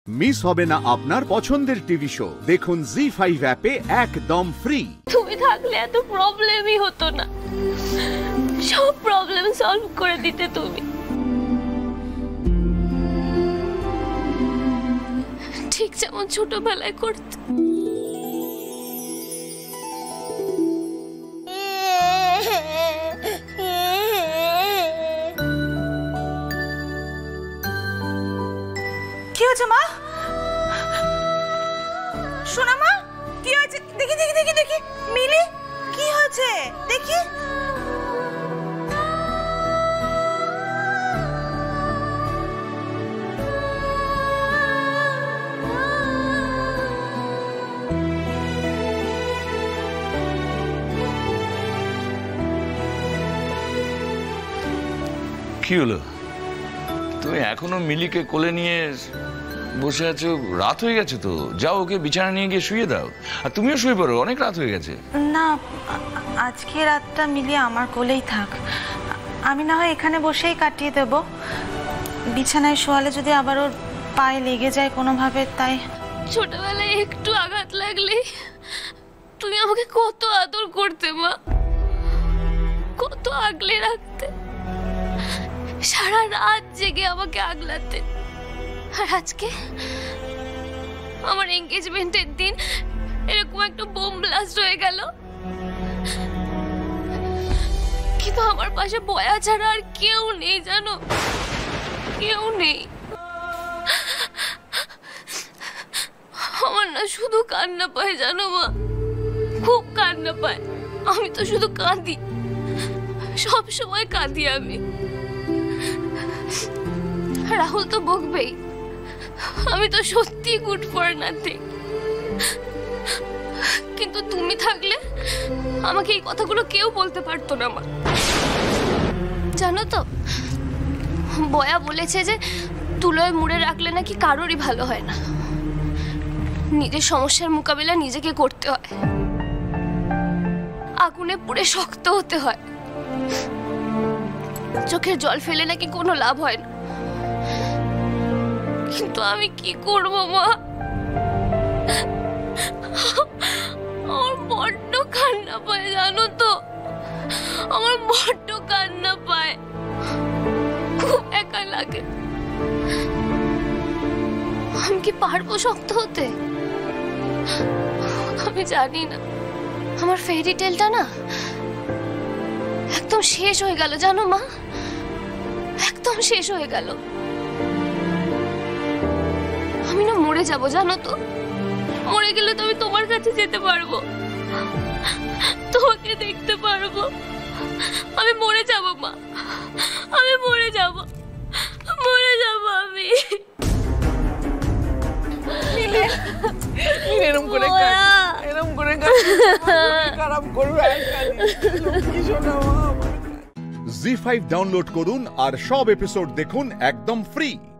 Miss হবে না আপনার পছন্দের টিভি শো। দেখুন জি5 অ্যাপে একদম ফ্রি। তুমি থাকলে এত প্রবলেমই হতো না, সব প্রবলেম সলভ করে দিতে তুমি। ঠিক যেমন ছোটবেলায় করতে। কি হয়েছে মা? শোনা মা, কি হয়েছে? দেখি দেখি দেখি দেখি মিলি, কি হয়েছে দেখি। কি হলো? তুমি এখনো মিলিকে কোলে নিয়ে বসে আছো? রাত হয়ে গেছে তো, যাও ওকে বিছানা নিয়ে গিয়ে শুয়ে দাও। আর তুমিও শুয়ে পড়ো, অনেক রাত হয়ে গেছে। না, আজকে রাতটা মিলি আমার কোলেই থাক, আমি না হয় এখানে বসেই কাটিয়ে দেব। বিছানায় শোয়ালে যদি আবার ওর পায়ে লেগে যায় কোনোভাবে, তাই। ছোটবেলায় একটু আঘাত লাগলে তুমি আমাকে কত আদর করতে মা, কত আগলে রাখতে, সারা রাত জেগে আমাকে আগলাতে। আর আজকে আমার এনগেজমেন্টের দিন এরকম একটা বোম ব্লাস্ট হয়ে গেল, কিন্তু আমার পাশে বয়া ছাড়া আর কেউ নেই, জানো, কেউ নেই। আমার না শুধু কান্না পায়, জানো মা, খুব কান্না পায়। আমি তো শুধু কাঁদি, সব সময় কাঁদি আমি। রাহুল তো বকবেই, আমি তো সত্যি গুড ফর নাথিং। কিন্তু তুমি থাকলে আমাকে এই কথাগুলো কেউ বলতে পারতো না মা। জানো তো, বয়া বলেছে যে তুলোয় মুড়ে রাখলে নাকি কারোরই ভালো হয় না, নিজের সমস্যার মোকাবিলা নিজেকে করতে হয়, আগুনে পুড়ে শক্ত হতে হয়, চোখের জল ফেলে নাকি কোনো লাভ হয় না। কিন্তু আমি কি করব মা, আমার বড্ড কান্না পায়, জানো তো, আমার বড্ড কান্না পায়, খুব একা লাগে। আমি কি পারবো শক্ত হতে? আমি জানি না। আমার ফেরি টেলটা না একদম শেষ হয়ে গেল, জানো মা, একদম শেষ হয়ে গেল। আমি না মরে যাব, জানো তো, মরে গেলে তো আমি তোমার কাছে যেতে পারবো, তোমাকে দেখতে পারবো। আমি মরে যাব মা, আমি মরে যাব, মরে যাব আমি। এরকম করে এরকম করে খারাপ করবে। জি5 ডাউনলোড করুন আর সব এপিসোড দেখুন একদম ফ্রি।